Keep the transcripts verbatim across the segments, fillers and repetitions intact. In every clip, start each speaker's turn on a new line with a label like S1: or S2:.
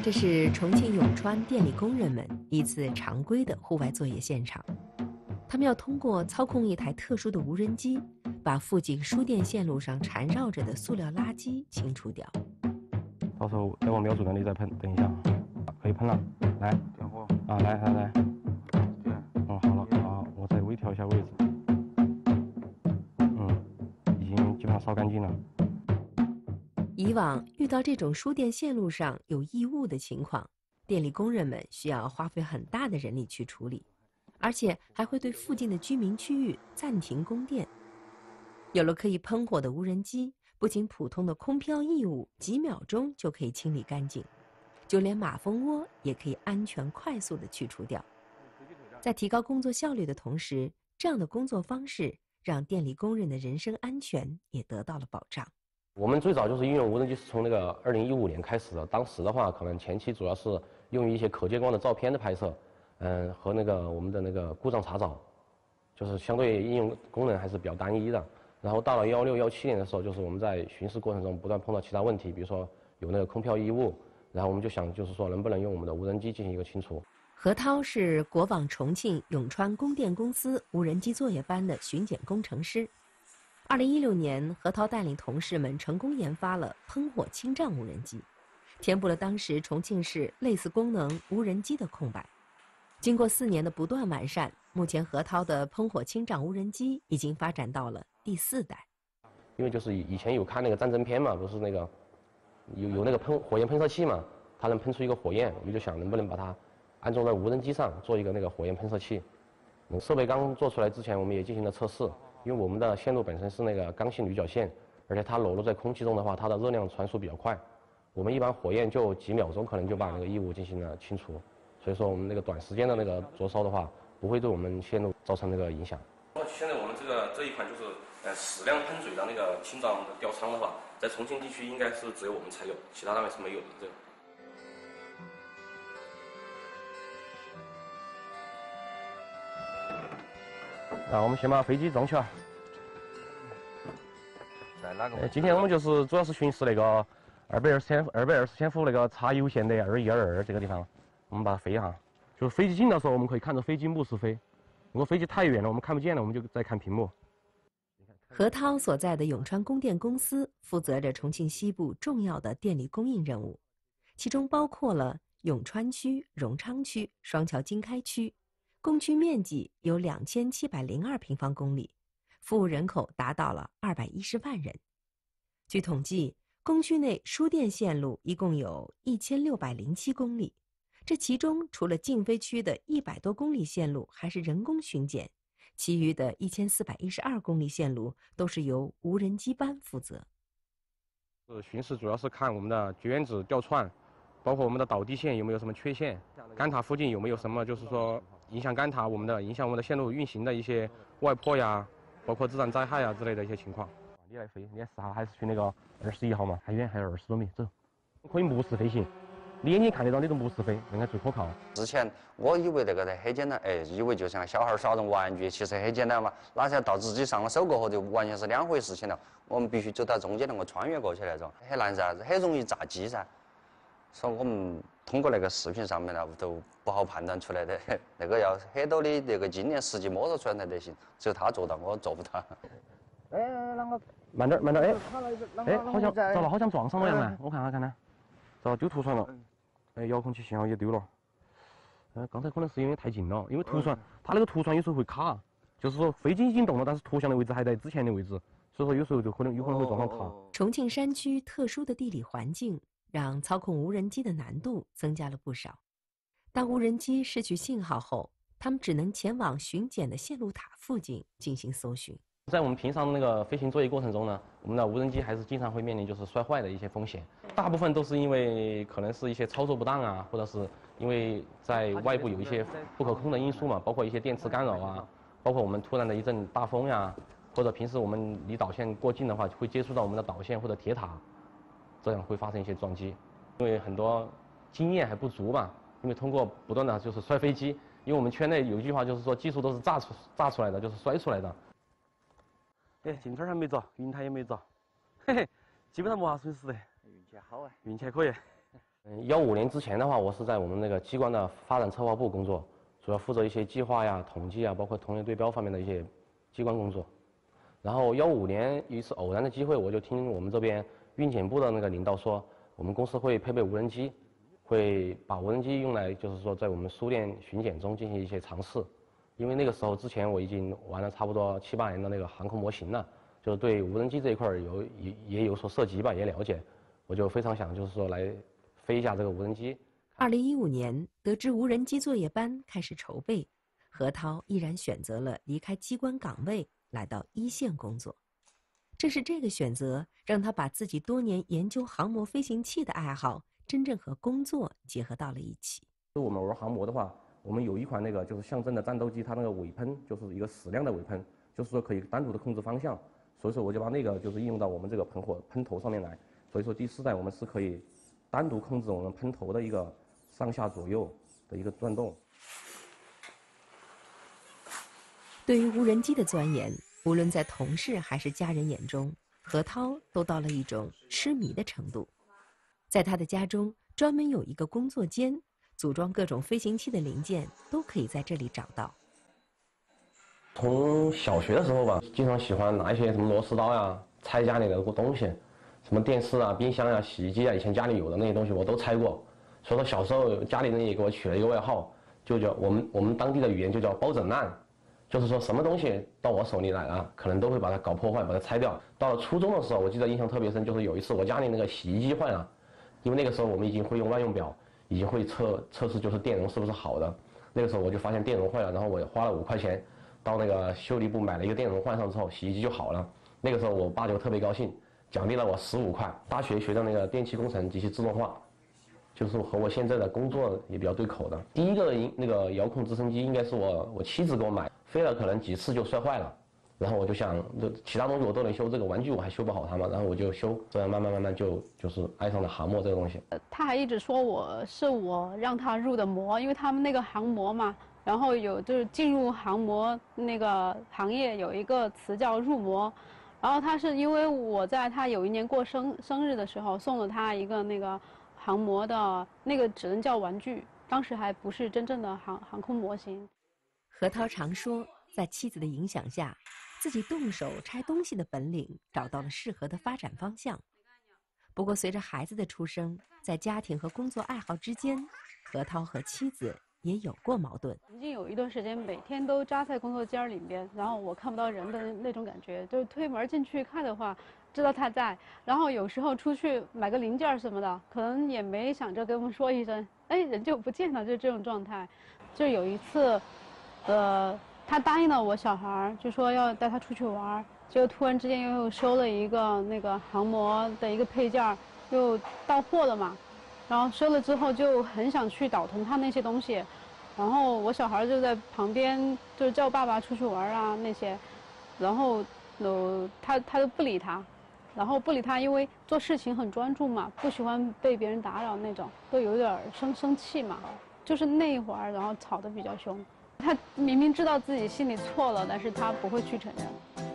S1: 这是重庆永川电力工人们一次常规的户外作业现场。他们要通过操控一台特殊的无人机，把附近输电线路上缠绕着的塑料垃圾清除掉。
S2: 到时候等我瞄准了你再喷，等一下，可以喷了，来，点火啊，来来来，点，哦，好了，好，我再微调一下位置，嗯，已经基本上烧干净了。
S1: 以往遇到这种输电线路上有异物的情况，电力工人们需要花费很大的人力去处理，而且还会对附近的居民区域暂停供电。有了可以喷火的无人机，不仅普通的空飘异物几秒钟就可以清理干净，就连马蜂窝也可以安全快速地去除掉。在提高工作效率的同时，这样的工作方式让电力工人的人身安全也得到了保障。
S2: 我们最早就是应用无人机是从那个二零一五年开始的，当时的话可能前期主要是用于一些可见光的照片的拍摄，嗯，和那个我们的那个故障查找，就是相对应用功能还是比较单一的。然后到了幺六幺七年的时候，就是我们在巡视过程中不断碰到其他问题，比如说有那个空飘异物，然后我们就想就是说能不能用我们的无人机进行一个清除。
S1: 何涛是国网重庆永川供电公司无人机作业班的巡检工程师。二零一六年，何涛带领同事们成功研发了喷火清障无人机，填补了当时重庆市类似功能无人机的空白。经过四年的不断完善，目前何涛的喷火清障无人机已经发展到了第四代。
S2: 因为就是以前有看那个战争片嘛，不是那个有有那个喷火焰喷射器嘛，它能喷出一个火焰，我们就想能不能把它安装在无人机上，做一个那个火焰喷射器。设备刚做出来之前，我们也进行了测试，因为我们的线路本身是那个刚性铝角线，而且它裸露在空气中的话，它的热量传输比较快，我们一般火焰就几秒钟可能就把那个异物进行了清除，所以说我们那个短时间的那个灼烧的话，不会对我们线路造成那个影响。
S3: 现在我们这个这一款就是呃矢量喷嘴的那个清障的吊舱的话，在重庆地区应该是只有我们才有，其他单位是没有的。这个。
S2: 那我们先把飞机装起来。在哪个？今天我们就是主要是巡视那个二百二十千二百二十千伏那个插油线的二一二二这个地方，我们把它飞一下。就是飞机近的时候，我们可以看着飞机目视飞；如果飞机太远了，我们看不见了，我们就再看屏幕。
S1: 何涛所在的永川供电公司负责着重庆西部重要的电力供应任务，其中包括了永川区、荣昌区、双桥经开区。供区面积有两千七百零二平方公里，服务人口达到了二百一十万人。据统计，供区内输电线路一共有一千六百零七公里，这其中除了禁飞区的一百多公里线路还是人工巡检，其余的一千四百一十二公里线路都是由无人机班负责。
S2: 呃，巡视主要是看我们的绝缘子吊串，包括我们的导地线有没有什么缺陷，干塔附近有没有什么就是说影响干塔我们的影响我们的线路运行的一些外破呀，包括自然灾害呀之类的一些情况。你来飞，你来试下，还是去那个二十一号嘛？还远，还有二十多米，走。可以目视飞行，你眼睛看得到，你都目视飞，应该最可靠。
S4: 之前我以为那个很简单，哎，以为就像小孩耍种玩具，其实很简单嘛。哪晓得到自己上了手过后，就完全是两回事情了。我们必须走到中间能够穿越过去那种，很难噻，很容易炸机噻。所以我们通过那个视频上面呢，都不好判断出来的，那个要很多的那个经验实际摸索出来才得行，只有他做到，我做不到。
S2: 哎，啷个？慢点，慢点，哎，哎，好像糟了，好像撞上了样呢，我看看看呢，糟丢图传了，哎，遥控器信号也丢了。呃，刚才可能是因为太近了，因为图传它那个图传有时候会卡，就是说飞机已经动了，但是图像的位置还在之前的位置，所以说有时候就可能有可能会撞到它。
S1: 重庆山区特殊的地理环境，让操控无人机的难度增加了不少。当无人机失去信号后，他们只能前往巡检的线路塔附近进行搜寻。
S2: 在我们平常那个飞行作业过程中呢，我们的无人机还是经常会面临就是摔坏的一些风险，大部分都是因为可能是一些操作不当啊，或者是因为在外部有一些不可控的因素嘛，包括一些电磁干扰啊，包括我们突然的一阵大风呀，或者平时我们离导线过近的话，会接触到我们的导线或者铁塔，这样会发生一些撞击。因为很多经验还不足嘛，因为通过不断的就是摔飞机，因为我们圈内有一句话就是说技术都是炸出炸出来的，就是摔出来的。哎，镜头还没着，云台也没着，嘿嘿，基本上没啥损失的。
S4: 运气好哎，
S2: 运气还可以。 嗯，幺五年之前的话，我是在我们那个机关的发展策划部工作，主要负责一些计划呀、统计啊，包括同业对标方面的一些机关工作。然后幺五年有一次偶然的机会，我就听我们这边运检部的那个领导说，我们公司会配备无人机，会把无人机用来就是说在我们书店巡检中进行一些尝试。因为那个时候之前我已经玩了差不多七八年的那个航空模型了，就是对无人机这一块有也也有所涉及吧，也了解，我就非常想就是说来飞一下这个无人机。
S1: 二零一五年，得知无人机作业班开始筹备，何涛毅然选择了离开机关岗位，来到一线工作。正是这个选择，让他把自己多年研究航模飞行器的爱好，真正和工作结合到了一起。
S2: 我们玩航模的话，我们有一款那个就是象征的战斗机，它那个尾喷就是一个矢量的尾喷，就是说可以单独的控制方向，所以说我就把那个就是应用到我们这个喷火喷头上面来。所以说第四代我们是可以单独控制我们喷头的一个上下左右的一个转动。
S1: 对于无人机的钻研，无论在同事还是家人眼中，何涛都到了一种痴迷的程度。在他的家中，专门有一个工作间，组装各种飞行器的零件都可以在这里找到。
S2: 从小学的时候吧，经常喜欢拿一些什么螺丝刀呀，拆家里的东西，什么电视啊、冰箱啊、洗衣机啊，以前家里有的那些东西我都拆过。所以说小时候家里人也给我取了一个外号，就叫我们我们当地的语言就叫包拯难。就是说什么东西到我手里来了，可能都会把它搞破坏，把它拆掉。到了初中的时候，我记得印象特别深，就是有一次我家里那个洗衣机坏了，因为那个时候我们已经会用万用表，已经会测测试就是电容是不是好的。那个时候我就发现电容坏了，然后我花了五块钱到那个修理部买了一个电容换上之后，洗衣机就好了。那个时候我爸就特别高兴，奖励了我十五块。大学学的那个电气工程及其自动化，就是和我现在的工作也比较对口的。第一个那个遥控直升机应该是我我妻子给我买，飞了可能几次就摔坏了，然后我就想，其他东西我都能修，这个玩具我还修不好它嘛，然后我就修，这样慢慢慢慢就就是爱上了航模这个东西。
S5: 他还一直说我是我让他入的模，因为他们那个航模嘛，然后有就是进入航模那个行业有一个词叫入模，然后他是因为我在他有一年过生生日的时候送了他一个那个航模的那个只能叫玩具，当时还不是真正的航航空模型。
S1: 何涛常说，在妻子的影响下，自己动手拆东西的本领找到了适合的发展方向。不过，随着孩子的出生，在家庭和工作爱好之间，何涛和妻子也有过矛盾。
S5: 曾经有一段时间，每天都扎在工作间里边，然后我看不到人的那种感觉，就是推门进去看的话，知道他在。然后有时候出去买个零件什么的，可能也没想着跟我们说一声，哎，人就不见了，就这种状态。就有一次，呃，他答应了我小孩，就说要带他出去玩，结果突然之间又收了一个那个航模的一个配件，又到货了嘛。然后收了之后就很想去倒腾他那些东西，然后我小孩就在旁边就叫爸爸出去玩啊那些，然后呃他他都不理他，然后不理他，因为做事情很专注嘛，不喜欢被别人打扰那种，都有点生生气嘛，就是那一会儿然后吵得比较凶，他明明知道自己心里错了，但是他不会去承认。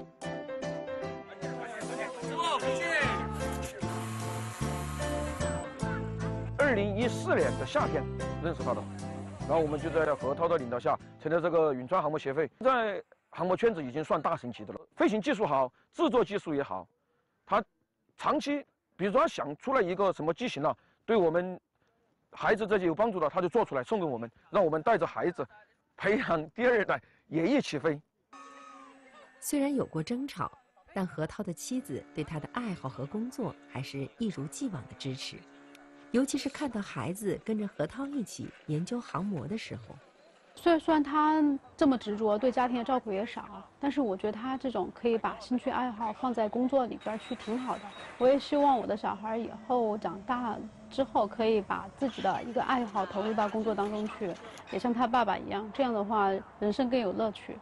S6: 二零一四年的夏天认识他的，然后我们就在何涛的领导下成立这个永川航模协会，在航模圈子已经算大神级的了，飞行技术好，制作技术也好，他长期，比如说他想出来一个什么机型了，对我们孩子这些有帮助的，他就做出来送给我们，让我们带着孩子培养第二代也一起飞。
S1: 虽然有过争吵，但何涛的妻子对他的爱好和工作还是一如既往的支持。尤其是看到孩子跟着何涛一起研究航模的时候，
S5: 虽然虽然他这么执着，对家庭的照顾也少，但是我觉得他这种可以把兴趣爱好放在工作里边去挺好的。我也希望我的小孩以后长大之后可以把自己的一个爱好投入到工作当中去，也像他爸爸一样，这样的话人生更有乐趣。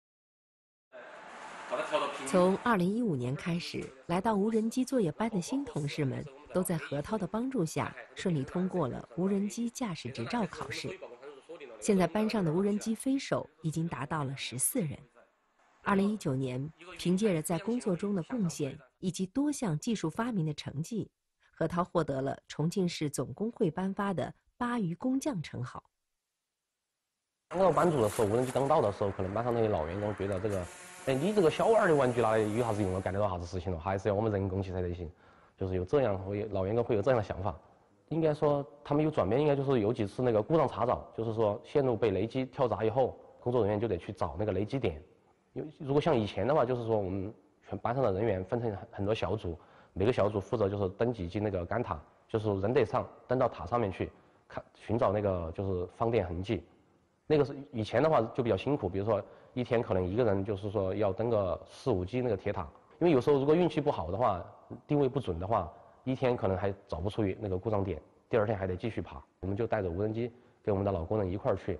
S1: 从二零一五年开始，来到无人机作业班的新同事们都在何涛的帮助下顺利通过了无人机驾驶执照考试。现在班上的无人机飞手已经达到了十四人。二零一九年，凭借着在工作中的贡献以及多项技术发明的成绩， 何涛获得了重庆市总工会颁发的鲅鱼工匠称号。
S2: 刚到班组的时候，无人机刚到的时候，可能班上那些老员工觉得这个，哎，你这个小娃儿的玩具拿来有啥子用？干得到啥子事情了？还是要我们人工去才得行。就是有这样会老员工会有这样的想法。应该说他们有转变，应该就是有几次那个故障查找，就是说线路被雷击跳闸以后，工作人员就得去找那个雷击点。因为如果像以前的话，就是说我们全班上的人员分成很多小组，每个小组负责就是登几级那个杆塔，就是人得上登到塔上面去，看寻找那个就是放电痕迹。那个是以前的话就比较辛苦，比如说一天可能一个人就是说要登个四五级那个铁塔，因为有时候如果运气不好的话，定位不准的话，一天可能还找不出那个故障点，第二天还得继续爬。我们就带着无人机跟我们的老工人一块儿去。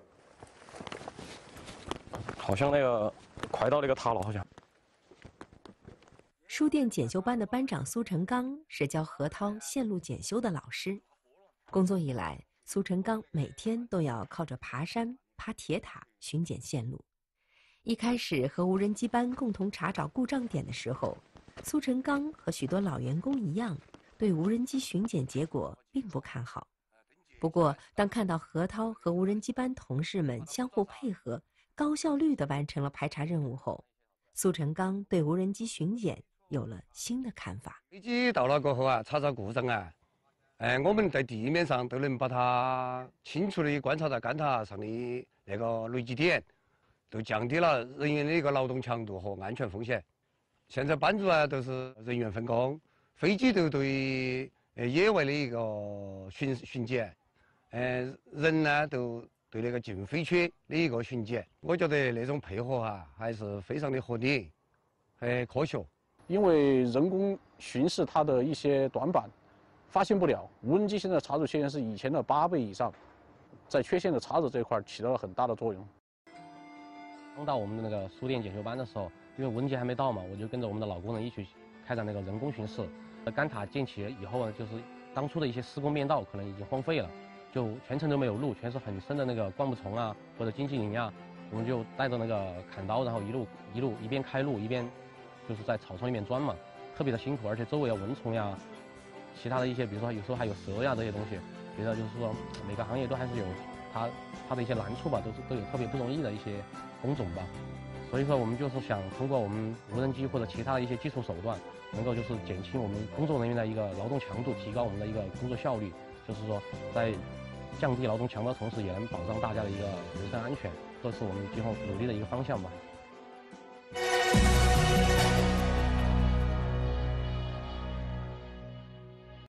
S6: 好像那个快到那个塔了，好像。
S1: 书电检修班的班长苏成刚是教何涛线路检修的老师。工作以来，苏成刚每天都要靠着爬山、爬铁塔巡检线路。一开始和无人机班共同查找故障点的时候，苏成刚和许多老员工一样，对无人机巡检结果并不看好。不过，当看到何涛和无人机班同事们相互配合，高效率地完成了排查任务后，苏成刚对无人机巡检有了新的看法。
S7: 飞机到了过后啊，查找故障啊，哎，我们在地面上都能把它清楚地观察到杆塔上的那个雷击点，都降低了人员的一个劳动强度和安全风险。现在班组啊都是人员分工，飞机都对呃野外的一个巡巡检，呃人呢都对那个进飞区的一个巡检。我觉得那种配合啊还是非常的合理，很科学。
S8: 因为人工巡视它的一些短板发现不了，无人机现在查处缺陷是以前的八倍以上，在缺陷的查找这一块起到了很大的作用。
S2: 刚到我们的那个书电检修班的时候，因为无人机还没到嘛，我就跟着我们的老工人一起开展那个人工巡视。杆塔建起以后呢，就是当初的一些施工面道可能已经荒废了，就全程都没有路，全是很深的那个灌木丛啊或者荆棘林啊。我们就带着那个砍刀，然后一路一路一边开路一边就是在草丛里面钻嘛，特别的辛苦，而且周围有蚊虫呀，其他的一些，比如说有时候还有蛇呀这些东西。觉得就是说每个行业都还是有它它的一些难处吧，都是都有特别不容易的一些工种吧。所以说我们就是想通过我们无人机或者其他的一些技术手段，能够就是减轻我们工作人员的一个劳动强度，提高我们的一个工作效率，就是说在降低劳动强度的同时，也能保障大家的一个人身安全，这是我们今后努力的一个方向吧。